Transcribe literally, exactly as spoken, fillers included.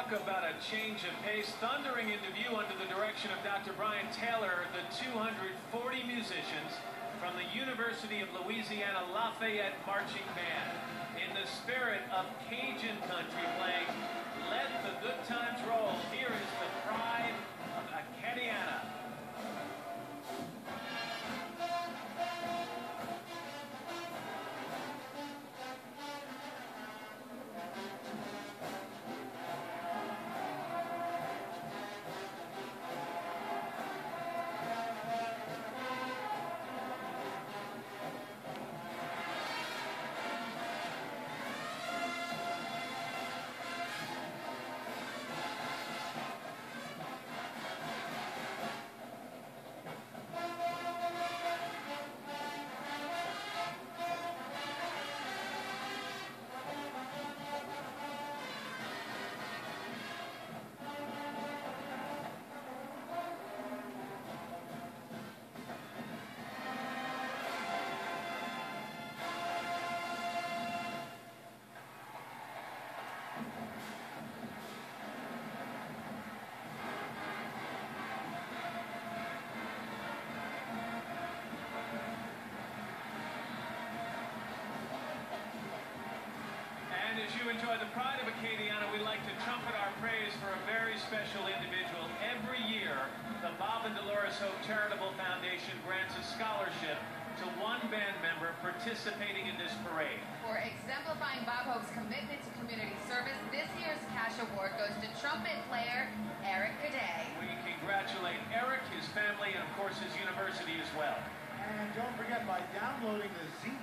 Talk about a change of pace. Thundering into view under the direction of Doctor Brian Taylor, the two hundred forty musicians from the University of Louisiana Lafayette Marching Band. In the spirit of Cajun country playing Let the Good Times Roll, here is the pride of Acadiana. As you enjoy the pride of Acadiana, we'd like to trumpet our praise for a very special individual. Every year, the Bob and Dolores Hope Charitable Foundation grants a scholarship to one band member participating in this parade. For exemplifying Bob Hope's commitment to community service, this year's cash award goes to trumpet player Eric Cadet. We congratulate Eric, his family, and of course his university as well. And don't forget, by downloading the Z